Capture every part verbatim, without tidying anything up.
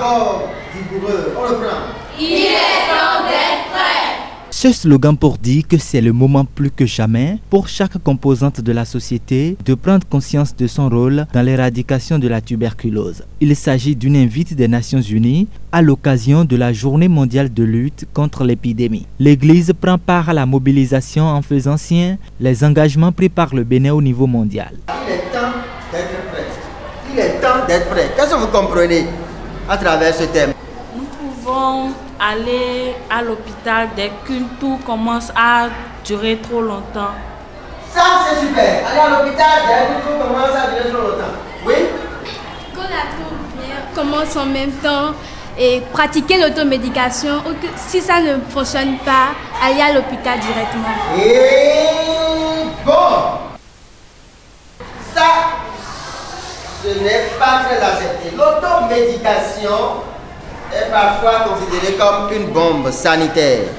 encore vigoureux. On le prend. Il est temps d'être prêt. Ce slogan pour dire que c'est le moment plus que jamais pour chaque composante de la société de prendre conscience de son rôle dans l'éradication de la tuberculose. Il s'agit d'une invite des Nations Unies à l'occasion de la Journée mondiale de lutte contre l'épidémie. L'Église prend part à la mobilisation en faisant sien les engagements pris par le Bénin au niveau mondial. Il est temps d'être prêt. Il est temps d'être prêt. Qu'est-ce que vous comprenez à travers ce thème? Nous pouvons aller à l'hôpital dès que tout commence à durer trop longtemps. Ça, c'est super. Aller à l'hôpital dès que tout commence à durer trop longtemps. Oui? Quand la toux vient, commence en même temps et pratiquer l'automédication. Si ça ne fonctionne pas, aller à l'hôpital directement. Et bon, ça, ce n'est pas très accepté. L'automédication est parfois considérée comme une bombe sanitaire.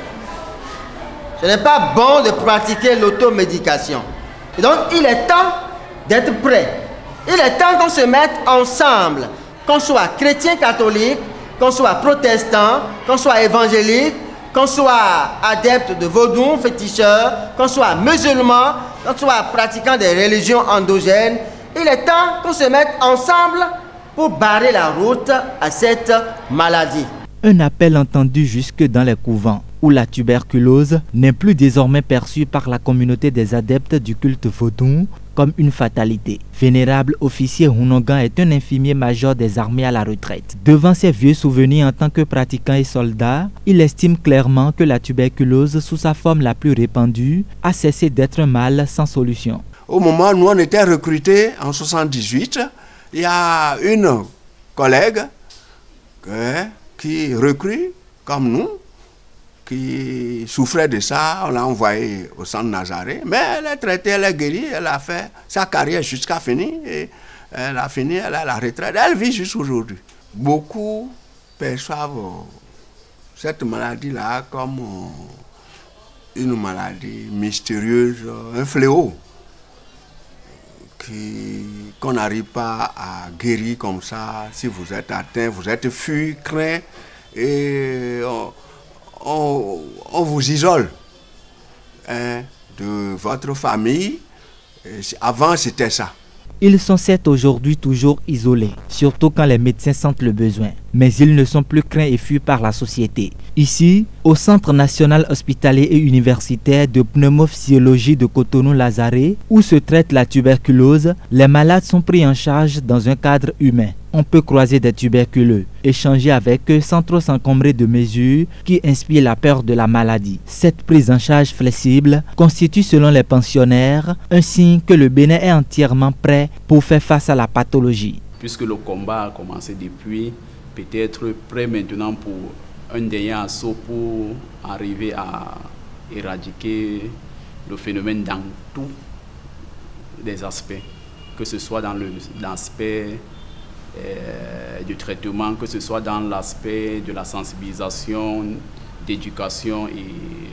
Ce n'est pas bon de pratiquer l'automédication. Et donc, il est temps d'être prêt. Il est temps qu'on se mette ensemble, qu'on soit chrétien catholique, qu'on soit protestant, qu'on soit évangélique, qu'on soit adepte de vaudou, féticheur, qu'on soit musulman, qu'on soit pratiquant des religions endogènes. Il est temps qu'on se mette ensemble pour barrer la route à cette maladie. Un appel entendu jusque dans les couvents, où la tuberculose n'est plus désormais perçue par la communauté des adeptes du culte vaudou comme une fatalité. Vénérable officier Hunogan est un infirmier major des armées à la retraite. Devant ses vieux souvenirs en tant que pratiquant et soldat, il estime clairement que la tuberculose, sous sa forme la plus répandue, a cessé d'être un mal sans solution. Au moment où nous on était recrutés en soixante-dix-huit, il y a une collègue euh, qui recrute comme nous, qui souffrait de ça, on l'a envoyée au centre Nazaré, mais elle est traitée, elle est guérie, elle a fait sa carrière jusqu'à finir, et elle a fini, elle a la retraite, elle vit jusqu'aujourd'hui. Beaucoup perçoivent cette maladie-là comme une maladie mystérieuse, un fléau, qu'on n'arrive pas à guérir comme ça. Si vous êtes atteint, vous êtes fui, craint, et on, on, on vous isole hein, de votre famille. Et avant, c'était ça. Ils sont certes aujourd'hui toujours isolés, surtout quand les médecins sentent le besoin. Mais ils ne sont plus craints et fuis par la société. Ici, au Centre national hospitalier et universitaire de pneumophysiologie de Cotonou-Lazare, où se traite la tuberculose, les malades sont pris en charge dans un cadre humain. On peut croiser des tuberculeux, échanger avec eux sans trop s'encombrer de mesures qui inspirent la peur de la maladie. Cette prise en charge flexible constitue selon les pensionnaires un signe que le Bénin est entièrement prêt pour faire face à la pathologie. Puisque le combat a commencé depuis, peut-être prêt maintenant pour un dernier assaut pour arriver à éradiquer le phénomène dans tous les aspects, que ce soit dans l'aspect Euh, du traitement, que ce soit dans l'aspect de la sensibilisation, d'éducation et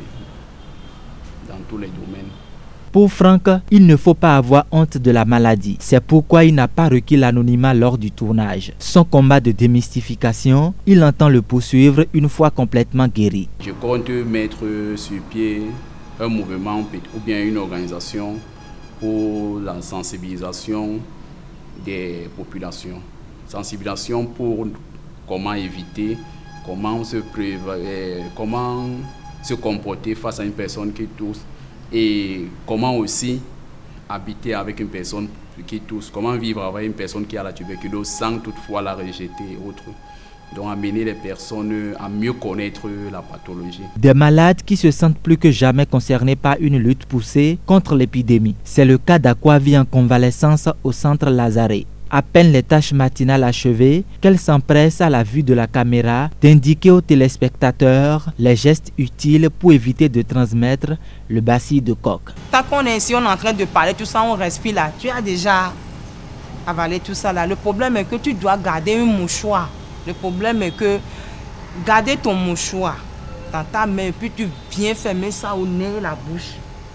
dans tous les domaines. Pour Franck, il ne faut pas avoir honte de la maladie. C'est pourquoi il n'a pas requis l'anonymat lors du tournage. Son combat de démystification, il entend le poursuivre une fois complètement guéri. Je compte mettre sur pied un mouvement ou bien une organisation pour la sensibilisation des populations. Sensibilisation pour comment éviter, comment se prévenir, comment se comporter face à une personne qui tousse et comment aussi habiter avec une personne qui tousse, comment vivre avec une personne qui a la tuberculose sans toutefois la rejeter et autres. Donc amener les personnes à mieux connaître la pathologie. Des malades qui se sentent plus que jamais concernés par une lutte poussée contre l'épidémie. C'est le cas d'Akwavi en convalescence au centre Lazare. À peine les tâches matinales achevées, qu'elle s'empresse à la vue de la caméra d'indiquer aux téléspectateurs les gestes utiles pour éviter de transmettre le bacille de coque. Tant qu'on est ici, on est en train de parler, tout ça, on respire là. Tu as déjà avalé tout ça là. Le problème est que tu dois garder un mouchoir. Le problème est que garder ton mouchoir dans ta main, puis tu viens fermer ça au nez et la bouche.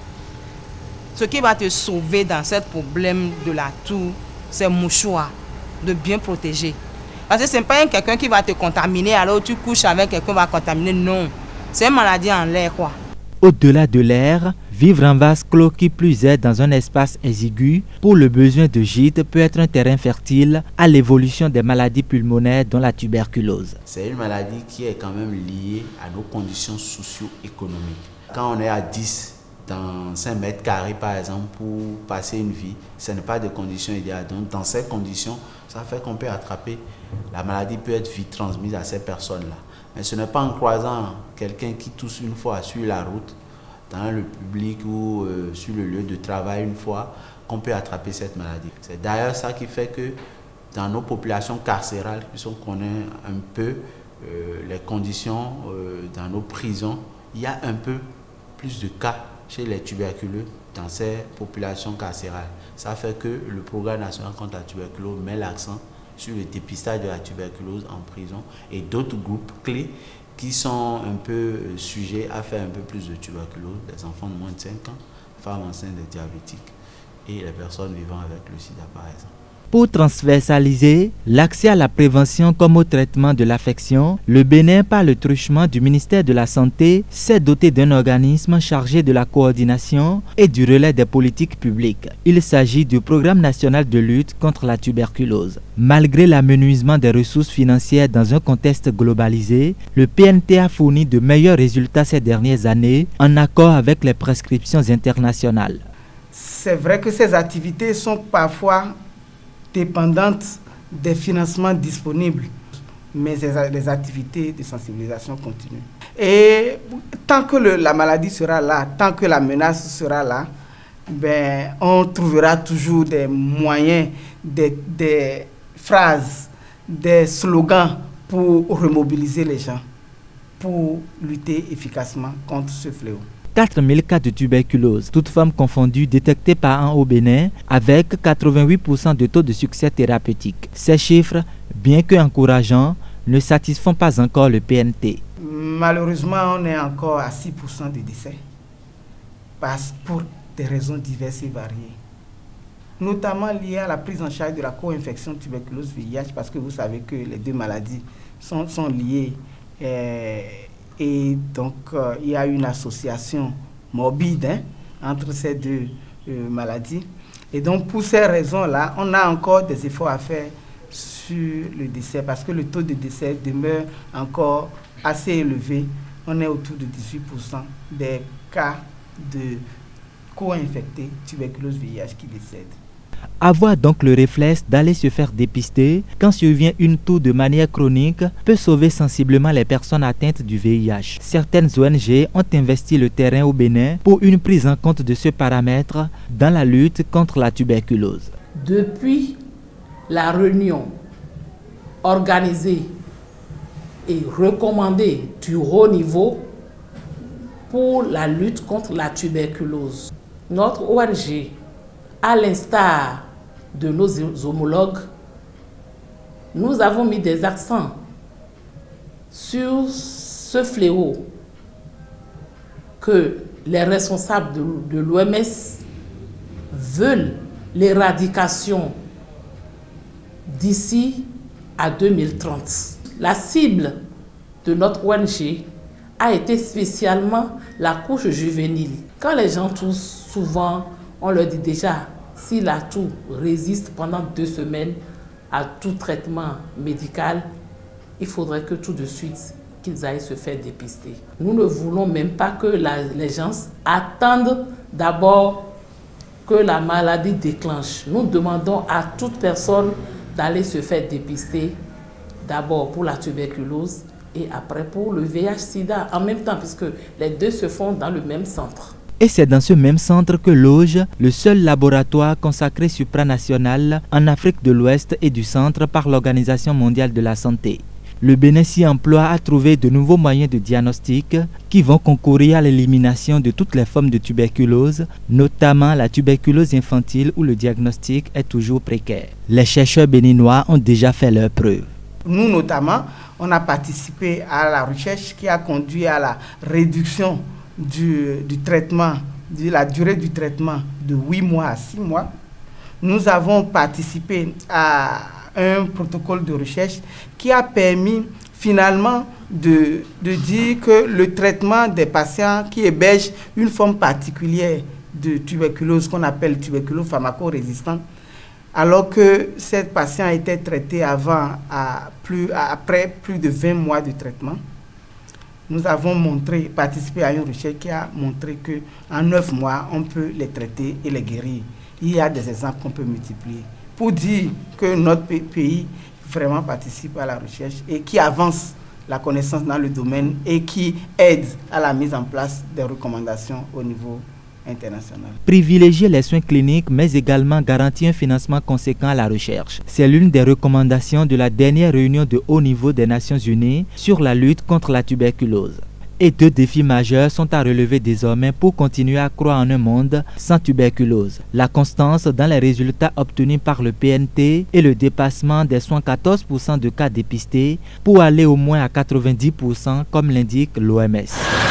Ce qui va te sauver dans ce problème de la toux, c'est mouchoir, de bien protéger. Parce que ce n'est pas quelqu'un qui va te contaminer, alors tu couches avec quelqu'un qui va contaminer. Non, c'est une maladie en l'air, quoi. Au-delà de l'air, vivre en vase clos qui plus est dans un espace exigu pour le besoin de gîte peut être un terrain fertile à l'évolution des maladies pulmonaires dont la tuberculose. C'est une maladie qui est quand même liée à nos conditions socio-économiques. Quand on est à dix dans cinq mètres carrés par exemple pour passer une vie, ce n'est pas de conditions idéales. Donc dans ces conditions, ça fait qu'on peut attraper. La maladie peut être vite transmise à ces personnes-là. Mais ce n'est pas en croisant quelqu'un qui tousse une fois sur la route, dans le public ou euh, sur le lieu de travail une fois, qu'on peut attraper cette maladie. C'est d'ailleurs ça qui fait que dans nos populations carcérales, puisqu'on connaît un peu euh, les conditions euh, dans nos prisons, il y a un peu plus de cas chez les tuberculeux dans ces populations carcérales. Ça fait que le programme national contre la tuberculose met l'accent sur le dépistage de la tuberculose en prison et d'autres groupes clés qui sont un peu sujets à faire un peu plus de tuberculose, les enfants de moins de cinq ans, femmes enceintes et diabétiques et les personnes vivant avec le sida par exemple. Pour transversaliser l'accès à la prévention comme au traitement de l'affection, le Bénin, par le truchement du ministère de la Santé, s'est doté d'un organisme chargé de la coordination et du relais des politiques publiques. Il s'agit du Programme national de lutte contre la tuberculose. Malgré l'amenuisement des ressources financières dans un contexte globalisé, le P N T a fourni de meilleurs résultats ces dernières années en accord avec les prescriptions internationales. C'est vrai que ces activités sont parfois dépendantes des financements disponibles, mais les activités de sensibilisation continuent. Et tant que le, la maladie sera là, tant que la menace sera là, ben, on trouvera toujours des moyens, des, des phrases, des slogans pour remobiliser les gens, pour lutter efficacement contre ce fléau. quatre mille cas de tuberculose, toutes femmes confondues, détectés par an au Bénin, avec quatre-vingt-huit pour cent de taux de succès thérapeutique. Ces chiffres, bien que encourageants, ne satisfont pas encore le P N T. Malheureusement, on est encore à six pour cent de décès, parce pour des raisons diverses et variées, notamment liées à la prise en charge de la co-infection tuberculose-V I H, parce que vous savez que les deux maladies sont, sont liées. Euh, Et donc, euh, il y a une association morbide hein, entre ces deux euh, maladies. Et donc, pour ces raisons-là, on a encore des efforts à faire sur le décès, parce que le taux de décès demeure encore assez élevé. On est autour de dix-huit pour cent des cas de co-infectés tuberculose-V I H qui décèdent. Avoir donc le réflexe d'aller se faire dépister quand survient une toux de manière chronique peut sauver sensiblement les personnes atteintes du V I H. Certaines O N G ont investi le terrain au Bénin pour une prise en compte de ce paramètre dans la lutte contre la tuberculose. Depuis la réunion organisée et recommandée du haut niveau pour la lutte contre la tuberculose, notre O N G, à l'instar de nos homologues, nous avons mis des accents sur ce fléau que les responsables de, de l'O M S veulent l'éradication d'ici à deux mille trente. La cible de notre O N G a été spécialement la couche juvénile. Quand les gens toussent, souvent, on leur dit déjà, si la toux résiste pendant deux semaines à tout traitement médical, il faudrait que tout de suite, qu'ils aillent se faire dépister. Nous ne voulons même pas que la, les gens attendent d'abord que la maladie déclenche. Nous demandons à toute personne d'aller se faire dépister, d'abord pour la tuberculose et après pour le V I H sida, en même temps, puisque les deux se font dans le même centre. Et c'est dans ce même centre que loge le seul laboratoire consacré supranational en Afrique de l'Ouest et du Centre par l'Organisation mondiale de la santé. Le Bénin s'y emploie à trouver de nouveaux moyens de diagnostic qui vont concourir à l'élimination de toutes les formes de tuberculose, notamment la tuberculose infantile où le diagnostic est toujours précaire. Les chercheurs béninois ont déjà fait leurs preuves. Nous notamment, on a participé à la recherche qui a conduit à la réduction Du, du traitement, de la durée du traitement de huit mois à six mois. Nous avons participé à un protocole de recherche qui a permis finalement de, de dire que le traitement des patients qui hébergent une forme particulière de tuberculose qu'on appelle tuberculose pharmacorésistante, alors que ces patients étaient traités avant, à plus, à, après plus de vingt mois de traitement. Nous avons montré, participé à une recherche qui a montré qu'en neuf mois, on peut les traiter et les guérir. Il y a des exemples qu'on peut multiplier. Pour dire que notre pays vraiment participe à la recherche et qui avance la connaissance dans le domaine et qui aide à la mise en place des recommandations au niveau international. Privilégier les soins cliniques, mais également garantir un financement conséquent à la recherche. C'est l'une des recommandations de la dernière réunion de haut niveau des Nations Unies sur la lutte contre la tuberculose. Et deux défis majeurs sont à relever désormais pour continuer à croire en un monde sans tuberculose. La constance dans les résultats obtenus par le P N T et le dépassement des soixante-quatorze pour cent de cas dépistés pour aller au moins à quatre-vingt-dix pour cent comme l'indique l'O M S.